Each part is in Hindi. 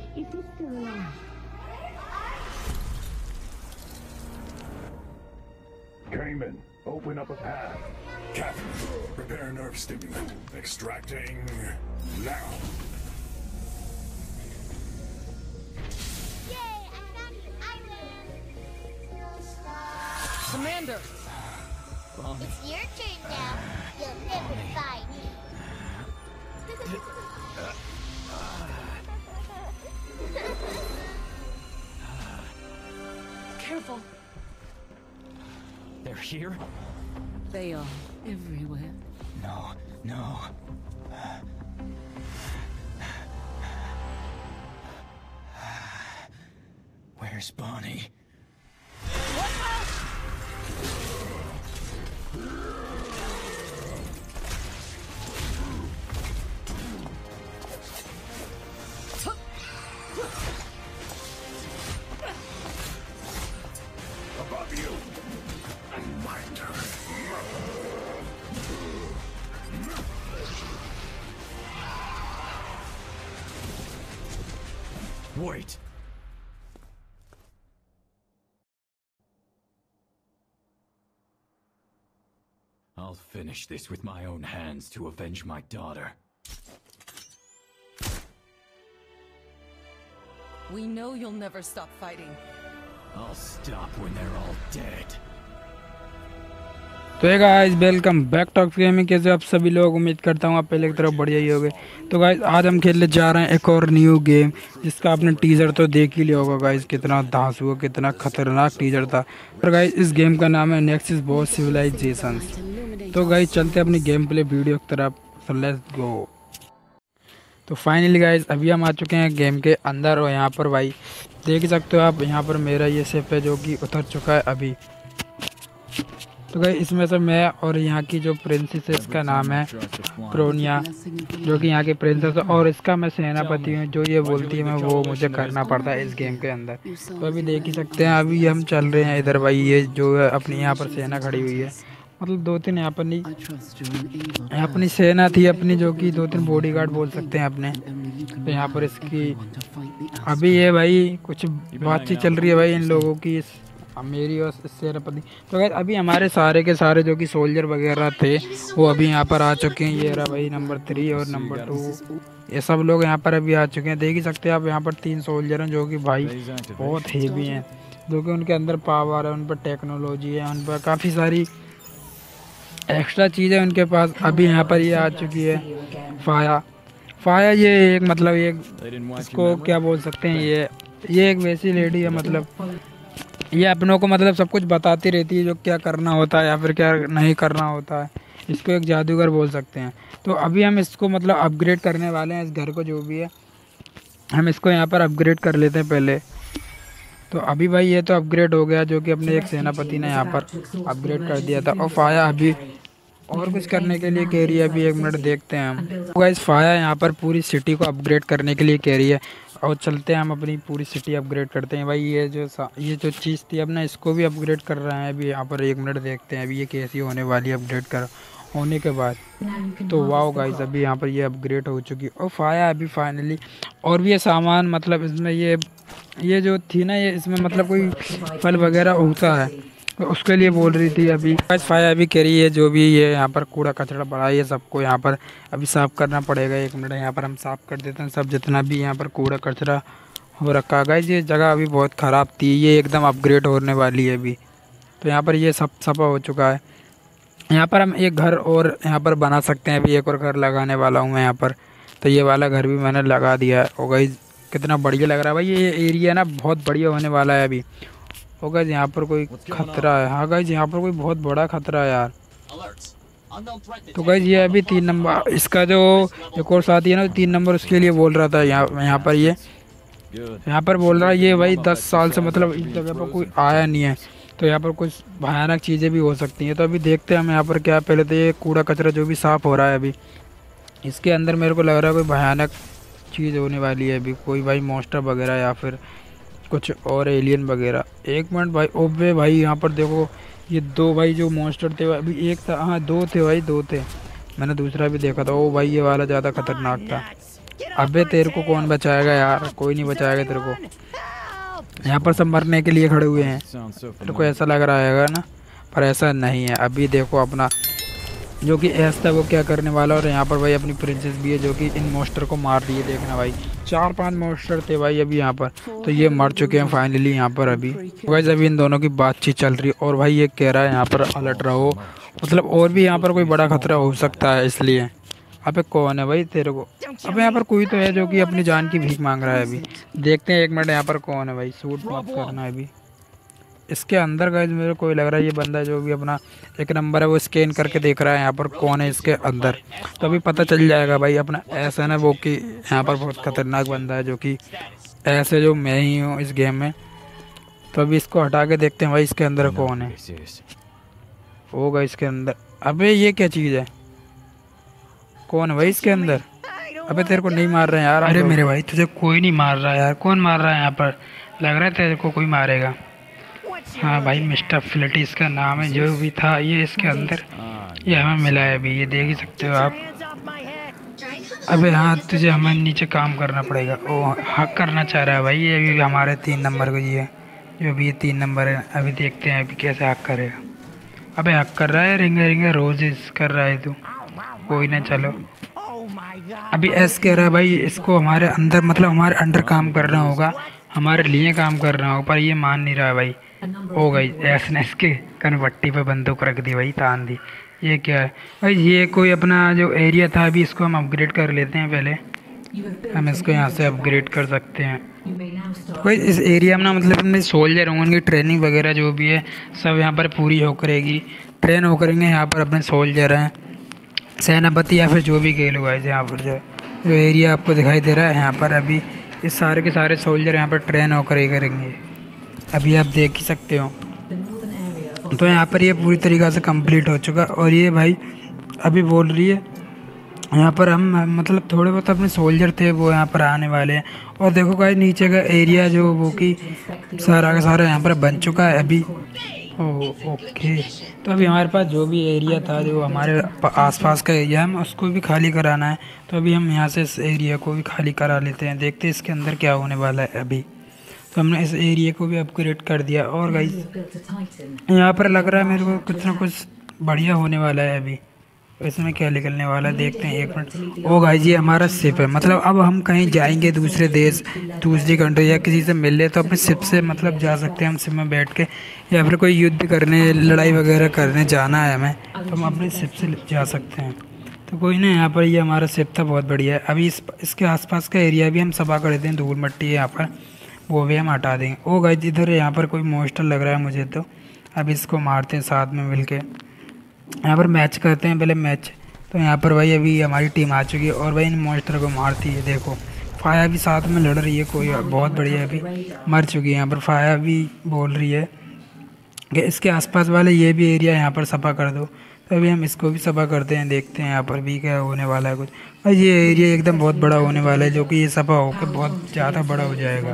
Is he still alive? Cayman, open up a path. Captain, prepare nerve stimulant. Extracting now. Yay, I found the island! Commander! It's your turn now. You'll never find me. Careful! They're here? They are everywhere. No, no. Where's Bonnie? Above you. My turn. Wait! I'll finish this with my own hands to avenge my daughter. We know you'll never stop fighting. I'll stop when they're all dead. तो guys welcome back talk gaming. कैसे आप सभी लोग, उम्मीद करता हूँ आप पहले की तरफ बढ़िया ही होंगे। तो गाइस आज हम खेलने जा रहे हैं एक और न्यू गेम, जिसका आपने टीजर तो देख ही लिया होगा। गाइस कितना धांसू, कितना खतरनाक टीजर था। और गाइस इस गेम का नाम है नेक्सस बॉस सिविलाइजेशंस। तो गाइस चलते अपनी गेम प्ले वीडियो की तरफ, सो लेट्स गो। तो फाइनली गाइस अभी हम आ चुके हैं गेम के अंदर, और यहाँ पर भाई देख सकते हो आप, यहाँ पर मेरा ये शिप है जो कि उतर चुका है अभी। तो गाइस इसमें से मैं और यहाँ की जो प्रिंसेस है, इसका नाम है क्रोनिया, जो कि यहाँ की प्रिंसेस है, और इसका मैं सेनापति हूँ। जो ये बोलती है मैं वो मुझे करना पड़ता है इस गेम के अंदर। तो अभी देख ही सकते हैं, अभी हम चल रहे हैं इधर भाई। ये जो है अपनी यहाँ पर सेना खड़ी हुई है, मतलब दो तीन यहाँ पर नहीं, अपनी सेना थी अपनी, जो कि दो तीन बॉडीगार्ड बोल सकते हैं अपने। तो यहाँ पर इसकी अभी ये भाई कुछ बातचीत चल रही है भाई इन लोगों की, मेरी और सेनापति। तो गाइस अभी हमारे सारे के सारे जो कि सोल्जर वगैरह थे वो अभी यहाँ पर आ चुके हैं। ये रहा भाई नंबर 3 और नंबर 2, ये सब लोग यहाँ पर अभी आ चुके हैं। देख ही सकते हैं आप, यहाँ पर 3 सोल्जर हैं जो कि भाई बहुत हेवी हैं, जो कि उनके अंदर पावर है, उन पर टेक्नोलॉजी है, उन पर काफ़ी सारी एक्स्ट्रा चीज़ें उनके पास। अभी यहाँ पर ये आ चुकी है फाया। ये एक मतलब एक इसको क्या बोल सकते हैं, ये एक वैसी लेडी है, मतलब ये अपनों को मतलब सब कुछ बताती रहती है, जो क्या करना होता है या फिर क्या नहीं करना होता है। इसको एक जादूगर बोल सकते हैं। तो अभी हम इसको मतलब अपग्रेड करने वाले हैं, इस घर को जो भी है हम इसको यहाँ पर अपग्रेड कर लेते हैं पहले। तो अभी भाई ये तो अपग्रेड हो गया, जो कि अपने एक सेनापति ने यहाँ पर अपग्रेड कर दिया था। और फाया अभी और कुछ करने के लिए कह रही है, अभी 1 मिनट देखते हैं हम। तो गाइस फाया यहाँ पर पूरी सिटी को अपग्रेड करने के लिए कह रही है, और चलते हैं हम अपनी पूरी सिटी अपग्रेड करते हैं भाई। ये जो चीज़ थी अब ना, इसको भी अपग्रेड कर रहे हैं अभी यहाँ पर। 1 मिनट देखते हैं अभी ये कैसी होने वाली है अपग्रेड कर होने के बाद। तो वाओ गाइस अभी यहाँ पर ये अपग्रेड हो चुकी है। और फाया अभी फाइनली, और भी ये सामान मतलब इसमें ये जो थी ना, ये इसमें मतलब कोई फल वगैरह उगता है, तो उसके लिए बोल रही थी अभी। फाया अभी कह रही है जो भी ये यहाँ पर कूड़ा कचरा पड़ा है, ये सबको यहाँ पर अभी साफ़ करना पड़ेगा। 1 मिनट यहाँ पर हम साफ़ कर देते हैं सब, जितना भी यहाँ पर कूड़ा कचरा हो रखा है। गाइस ये जगह अभी बहुत ख़राब थी, ये एकदम अपग्रेड होने वाली है अभी। तो यहाँ पर ये सब सफा हो चुका है। यहाँ पर हम एक घर और यहाँ पर बना सकते हैं। अभी एक और घर लगाने वाला हूँ मैं यहाँ पर। तो ये वाला घर भी मैंने लगा दिया है। और गाइस कितना बढ़िया लग रहा है भाई, ये एरिया ना बहुत बढ़िया होने वाला है अभी। और गाइस यहाँ पर कोई खतरा है। हाँ गाइस यहाँ पर कोई बहुत बड़ा खतरा है यार। तो गाइस ये अभी 3 नंबर, इसका जो एक और साथी है ना 3 नंबर, उसके लिए बोल रहा था यहाँ पर ये यहाँ पर बोल रहा है ये भाई 10 साल से मतलब इस जगह पर कोई आया नहीं है। तो यहाँ पर कुछ भयानक चीज़ें भी हो सकती हैं। तो अभी देखते हैं हम यहाँ पर क्या। पहले तो ये कूड़ा कचरा जो भी साफ़ हो रहा है अभी, इसके अंदर मेरे को लग रहा है कोई भयानक चीज़ होने वाली है अभी, कोई भाई मॉन्स्टर वगैरह या फिर कुछ और एलियन वगैरह। 1 मिनट भाई। ओबे भाई यहाँ पर देखो, ये 2 भाई जो मॉन्स्टर थे, अभी एक था, हाँ 2 थे भाई, 2 थे। मैंने दूसरा भी देखा था। ओ भाई ये वाला ज़्यादा खतरनाक था। अबे तेरे को कौन बचाएगा यार, कोई नहीं बचाएगा तेरे को। यहाँ पर सब मरने के लिए खड़े हुए हैं, तेरे को ऐसा लग रहा है ना, पर ऐसा नहीं है। अभी देखो अपना जो कि एस था वो क्या करने वाला, और यहाँ पर भाई अपनी प्रिंसेस भी है जो कि इन मोस्टर को मार रही है। देखना भाई 4-5 मोस्टर थे भाई अभी यहाँ पर, तो ये मर चुके हैं फाइनली यहाँ पर। अभी अभी इन दोनों की बातचीत चल रही है और भाई ये कह रहा है यहाँ पर अलर्ट रहो, मतलब और भी यहाँ पर कोई बड़ा खतरा हो सकता है इसलिए। अबे कौन है भाई तेरे को? अबे यहाँ पर कोई तो है जो कि अपनी जान की भीख मांग रहा है। अभी देखते हैं 1 मिनट यहाँ पर कौन है भाई। सूट मत करना है अभी इसके अंदर गाइस, मेरे को लग रहा है ये बंदा जो भी अपना 1 नंबर है वो स्कैन करके देख रहा है यहाँ पर कौन है इसके अंदर, तो अभी पता चल जाएगा भाई। अपना ऐसा ना वो कि यहाँ पर बहुत खतरनाक बंदा है जो कि ऐसे जो मैं ही हूँ इस गेम में, तो अभी इसको हटा के देखते हैं भाई इसके अंदर कौन है। होगा इसके अंदर। अबे ये क्या चीज़ है, कौन है भाई इसके अंदर? अबे तेरे को नहीं मार रहे हैं यार। अरे मेरे भाई तुझे कोई नहीं मार रहा यार, कौन मार रहा है यहाँ पर? लग रहा है तेरे को कोई मारेगा। हाँ भाई मिस्टर फ्लटी इसका नाम है, जो भी था ये इसके अंदर ये हमें मिला है अभी, ये देख ही सकते हो आप। अबे हाँ तुझे हमें नीचे काम करना पड़ेगा। ओ हक करना चाह रहा है भाई ये अभी हमारे 3 नंबर को, ये जो भी ये 3 नंबर है। अभी देखते हैं अभी कैसे हक करेगा। अबे हक कर रहा है, रिंगा रोजेस कर रहा है तू, कोई ना चलो। अभी एस कह रहा है भाई इसको हमारे अंदर, मतलब हमारे अंडर काम करना होगा, हमारे लिए काम करना होगा, पर ये मान नहीं रहा है भाई। हो गई एस ने इसके कनवट्टी पे बंदूक रख दी भाई, तान दी। ये क्या है भाई? ये कोई अपना जो एरिया था अभी इसको हम अपग्रेड कर लेते हैं पहले, हम इसको यहाँ से अपग्रेड कर सकते हैं। तो भाई इस एरिया में ना मतलब अपने सोल्जर होंगे, उनकी ट्रेनिंग वगैरह जो भी है सब यहाँ पर पूरी हो करेगी, ट्रेन हो करेंगे। यहाँ पर अपने सोल्जर हैं, सेनापति या फिर जो भी कह लो गाइस। यहाँ पर जो एरिया आपको दिखाई दे रहा है यहाँ पर अभी ये सारे के सारे सोल्जर यहाँ पर ट्रेन होकर ही करेंगे, अभी आप देख ही सकते हो। तो यहाँ पर ये पूरी तरीक़ा से कंप्लीट हो चुका। और ये भाई अभी बोल रही है यहाँ पर हम मतलब थोड़े बहुत अपने सोल्जर थे वो यहाँ पर आने वाले हैं। और देखो गाइस नीचे का एरिया जो वो कि सारा का सारा यहाँ पर बन चुका है अभी। ओके, तो अभी हमारे पास जो भी एरिया था जो हमारे आसपास का एरिया है उसको भी खाली कराना है, तो अभी हम यहाँ से इस एरिया को भी खाली करा लेते हैं। देखते हैं इसके अंदर क्या होने वाला है अभी। तो हमने इस एरिया को भी अपग्रेड कर दिया। और गाइस यहाँ पर लग रहा है मेरे को कुछ ना कुछ बढ़िया होने वाला है अभी, इसमें क्या निकलने वाला है देखते हैं 1 मिनट। ओ गाइस ये हमारा शिप है, मतलब अब हम कहीं जाएंगे दूसरे देश, दूसरी कंट्री या किसी से मिल ले तो अपने शिप से मतलब जा सकते हैं हम शिप में बैठ के, या फिर कोई युद्ध करने लड़ाई वगैरह करने जाना है हमें तो हम अपने शिप से जा सकते हैं। तो कोई ना यहाँ पर ये हमारा शिप था, बहुत बढ़िया है। अभी इसके आसपास का एरिया भी हम सफा कर देते हैं, धूल मिट्टी है यहाँ पर वो भी हम हटा देंगे। ओ गाइस इधर यहाँ पर कोई मोस्टर लग रहा है मुझे, तो अब इसको मारते हैं साथ में मिल के। यहाँ पर मैच करते हैं पहले मैच। तो यहाँ पर भाई अभी हमारी टीम आ चुकी है और भाई इन मॉन्स्टर को मारती है। देखो फाया भी साथ में लड़ रही है, कोई बहुत बढ़िया अभी मर चुकी है। यहाँ पर फाया भी बोल रही है कि इसके आसपास वाले ये भी एरिया यहाँ पर सफा कर दो, तो अभी हम इसको भी सफा करते हैं। देखते हैं यहाँ पर भी क्या होने वाला है कुछ। और ये एरिया एकदम बहुत बड़ा होने वाला है जो कि ये सफा होकर बहुत ज़्यादा बड़ा हो जाएगा।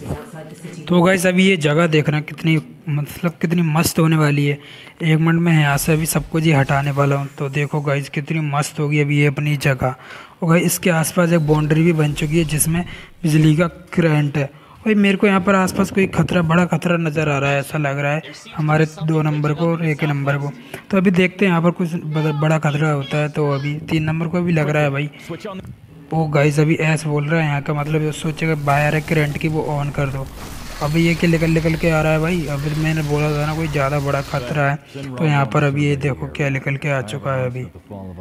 तो गाइस अभी ये जगह देखना कितनी मतलब कितनी मस्त होने वाली है। 1 मिनट में यहाँ से अभी सब कुछ ही हटाने वाला हूँ। तो देखो गाइस कितनी मस्त होगी अभी ये अपनी जगह। और गाइस इसके आसपास एक बाउंड्री भी बन चुकी है जिसमें बिजली का करंट है। भाई मेरे को यहाँ पर आसपास कोई खतरा, बड़ा खतरा नज़र आ रहा है, ऐसा लग रहा है हमारे 2 नंबर को और 1 नंबर को। तो अभी देखते हैं यहाँ पर कुछ बड़ा खतरा होता है। तो अभी 3 नंबर को भी लग रहा है भाई। वो गाइस अभी ऐसा बोल रहा है, यहाँ का मतलब जो सोचेगा बाहर है करंट की वो ऑन कर दो। अभी ये क्या निकल के आ रहा है भाई। अभी मैंने बोला था ना कोई ज़्यादा बड़ा खतरा है, तो यहाँ पर अभी ये देखो क्या निकल के आ चुका है अभी।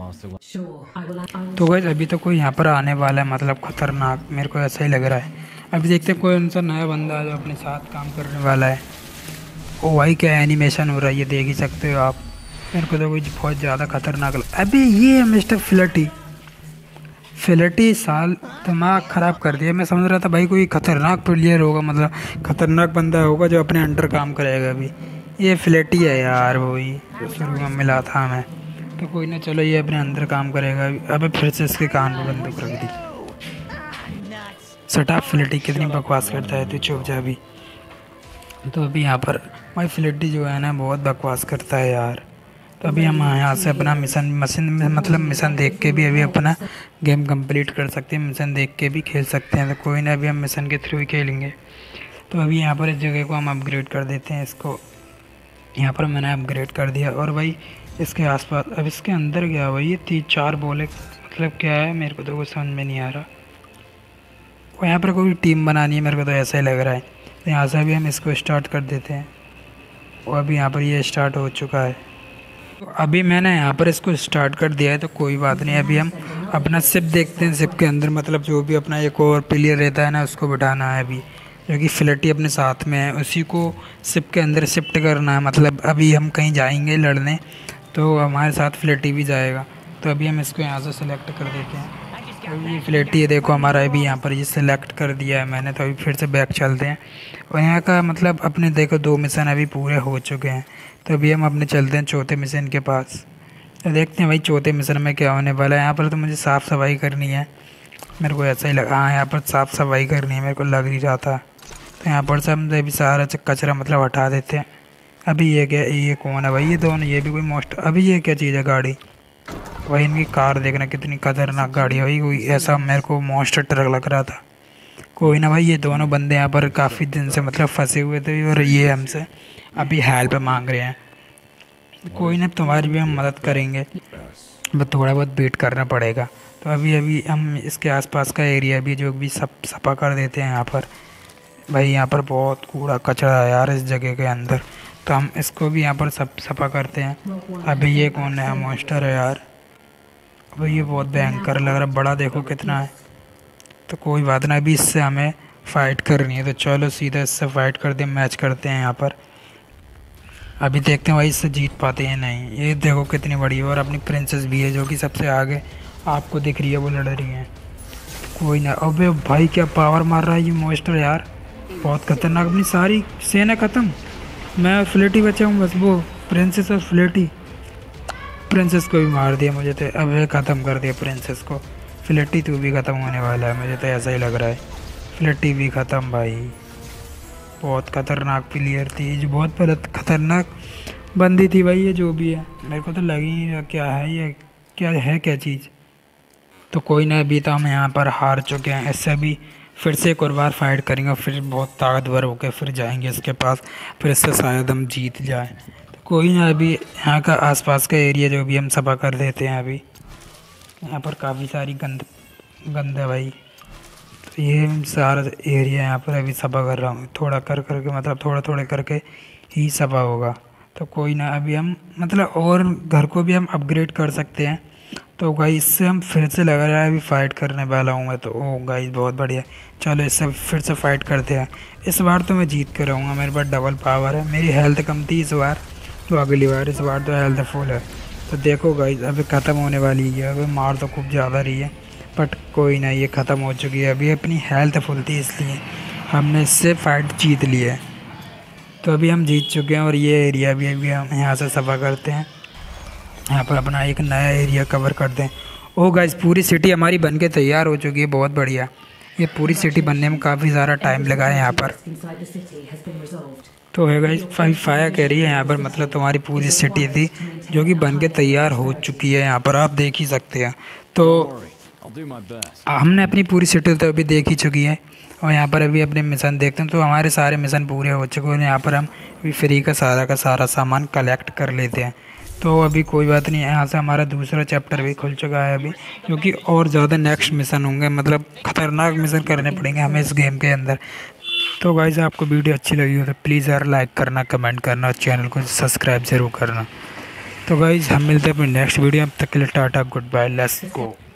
तो गाइस अभी तो कोई यहाँ पर आने वाला है, मतलब खतरनाक, मेरे को ऐसा ही लग रहा है। अभी देखते हैं कोई सा नया बंदा जो अपने साथ काम करने वाला है। ओ भाई क्या एनिमेशन हो रहा है ये देख ही सकते हो आप। मेरे को तो कोई बहुत ज़्यादा खतरनाक अभी ये है मिस्टर फ्लटी साल दिमाग ख़राब कर दिया। मैं समझ रहा था भाई कोई खतरनाक प्लेयर होगा, मतलब खतरनाक बंदा होगा जो अपने अंडर काम करेगा। अभी ये फ्लटी है यार, वही शुरू में मिला था हमें। तो कोई ना चलो ये अपने अंदर काम करेगा। अबे फिर से इसके कान पर बंदूक रख दी। सटा फ्लटी कितनी बकवास करता है, तू चुप जा अभी। तो अभी यहाँ पर भाई फ्लटी जो है ना बहुत बकवास करता है यार। तो अभी हम यहाँ से अपना मिशन देख के भी अभी अपना गेम कंप्लीट कर सकते हैं, मिशन देख के भी खेल सकते हैं। तो कोई ना, अभी हम मिशन के थ्रू ही खेलेंगे। तो अभी यहाँ पर इस जगह को हम अपग्रेड कर देते हैं। इसको यहाँ पर मैंने अपग्रेड कर दिया। और भाई इसके आसपास अब इसके अंदर क्या है भाई, ये 3-4 बोले मतलब क्या है, मेरे को तो कुछ समझ में नहीं आ रहा। और यहाँ पर कोई टीम बनानी है, मेरे को तो ऐसा ही लग रहा है। तो यहाँ से अभी हम इसको स्टार्ट कर देते हैं। और अभी यहाँ पर ये स्टार्ट हो चुका है। तो अभी मैंने यहाँ पर इसको स्टार्ट कर दिया है, तो कोई बात नहीं। अभी हम अपना शिप देखते हैं। शिप के अंदर मतलब जो भी अपना एक और प्लेयर रहता है ना, उसको बिठाना है अभी, जो कि फ्लैटी अपने साथ में है, उसी को शिप के अंदर शिफ्ट करना है। मतलब अभी हम कहीं जाएंगे लड़ने, तो हमारे साथ फ्लैटी भी जाएगा। तो अभी हम इसको यहाँ से सिलेक्ट कर देते हैं। अभी फ्लैटी है, देखो हमारा अभी यहाँ पर ये सिलेक्ट कर दिया है मैंने। तो अभी फिर से बैक चलते हैं। और यहाँ का मतलब अपने देखो 2 मिशन अभी पूरे हो चुके हैं। तो अभी हम अपने चलते हैं चौथे मिशन के पास। तो देखते हैं भाई चौथे मिशन में क्या होने वाला है। यहाँ पर तो मुझे साफ़ सफाई करनी है, मेरे को ऐसा ही लगा। हाँ, यहाँ पर साफ़ सफाई करनी है, मेरे को लग ही रहा था। तो यहाँ पर से हम अभी सारा कचरा मतलब हटा देते हैं। अभी ये क्या, ये कौन है भाई, ये दोनों, ये भी कोई मोस्ट। अभी ये क्या चीज़ है, गाड़ी भाई, इनकी कार देखना कितनी खतरनाक गाड़ी है भाई। कोई ऐसा मेरे को मॉन्स्टर ट्रक लग रहा था। कोई ना भाई, ये दोनों बंदे यहाँ पर काफ़ी दिन से मतलब फंसे हुए थे और ये हमसे अभी हेल्प मांग रहे हैं। कोई ना, तुम्हारी भी हम मदद करेंगे, बस थोड़ा बहुत वेट करना पड़ेगा। तो अभी हम इसके आसपास का एरिया भी जो भी सब सफा कर देते हैं। यहाँ पर भाई, यहाँ पर बहुत कूड़ा कचरा है यार इस जगह के अंदर। तो हम इसको भी यहाँ पर सब सफा करते हैं। अभी ये कौन है, मॉन्स्टर है यार भाई, ये बहुत भयंकर लग रहा है, बड़ा देखो कितना है। तो कोई बात ना, अभी इससे हमें फ़ाइट करनी है। तो चलो सीधा इससे फ़ाइट करते हैं, मैच करते हैं यहाँ पर। अभी देखते हैं भाई इससे जीत पाते हैं नहीं। ये देखो कितनी बड़ी है, और अपनी प्रिंसेस भी है जो कि सबसे आगे आपको दिख रही है, वो लड़ रही है। कोई ना, अबे भाई क्या पावर मार रहा है ये मॉन्स्टर यार, बहुत खतरनाक। अपनी सारी सेना ख़त्म, मैं फ्लैटी बचा हूँ बस। वो प्रिंसेस और फ्लैटी, प्रिंसेस को भी मार दिया मुझे तो। अब ख़त्म कर दिया प्रिंसेस को। फ्लैटी तो भी ख़त्म होने वाला है, मुझे तो ऐसा ही लग रहा है। फ्लैटी भी ख़त्म भाई, बहुत ख़तरनाक प्लेयर थी, जो बहुत खतरनाक बंदी थी भाई ये जो भी है। मेरे को तो लग ही नहीं रहा क्या है ये, क्या चीज़। तो कोई ना, अभी तो हम यहाँ पर हार चुके हैं। इससे भी फिर से एक और बार फाइट करेंगे, फिर बहुत ताकतवर होकर फिर जाएंगे इसके पास, फिर इससे शायद हम जीत जाएं। तो कोई ना, अभी यहाँ का आसपास का एरिया जो भी हम सफा कर देते हैं। अभी यहाँ पर काफ़ी सारी गंद है भाई। तो ये सारा एरिया यहाँ पर अभी सफा कर रहा हूँ, थोड़ा करके मतलब थोड़ा करके ही सफा होगा। तो कोई ना, अभी हम मतलब और घर को भी हम अपग्रेड कर सकते हैं। तो गाइस इससे हम फिर से लग रहा है अभी फ़ाइट करने वाला हूँ मैं। तो ओ गाइस बहुत बढ़िया, चलो इससे फिर से फ़ाइट करते हैं। इस बार तो मैं जीत कर रहूँगा, मेरे पास डबल पावर है। मेरी हेल्थ कम थी इस बार, तो अगली बार, इस बार तो हेल्थ फुल है। तो देखो गाइस अभी ख़त्म होने वाली है। अभी मार तो खूब ज़्यादा रही है, बट कोई ना, ये ख़त्म हो चुकी है। अभी अपनी हेल्थ फुल थी इसलिए हमने इससे फ़ाइट जीत ली है। तो अभी हम जीत चुके हैं। और ये एरिया भी अभी हम यहाँ से सफ़ा करते हैं। यहाँ पर अपना एक नया एरिया कवर कर दें। ओ गाइस पूरी सिटी हमारी बनके तैयार हो चुकी है, बहुत बढ़िया। ये पूरी सिटी बनने में काफ़ी सारा टाइम लगा है यहाँ पर। तो है गाइस, फाया कह रही है यहाँ पर, मतलब तुम्हारी पूरी सिटी थी जो कि बनके तैयार हो चुकी है। यहाँ पर आप देख ही सकते हैं। तो हमने अपनी पूरी सिटी तो अभी देख ही चुकी है। और यहाँ पर अभी अपने मिशन देखते हैं। तो हमारे सारे मिशन पूरे हो चुके हैं। यहाँ पर हम अभी फ्री का सारा सामान कलेक्ट कर लेते हैं। तो अभी कोई बात नहीं, यहाँ से हमारा दूसरा चैप्टर भी खुल चुका है अभी, क्योंकि और ज़्यादा नेक्स्ट मिशन होंगे, मतलब ख़तरनाक मिशन करने पड़ेंगे हमें इस गेम के अंदर। तो गाइस आपको वीडियो अच्छी लगी हो तो प्लीज़ यार लाइक करना, कमेंट करना और चैनल को सब्सक्राइब ज़रूर करना। तो गाइस हम मिलते हैं अपनी नेक्स्ट वीडियो, अब तक के लिए tata, goodbye, let's go.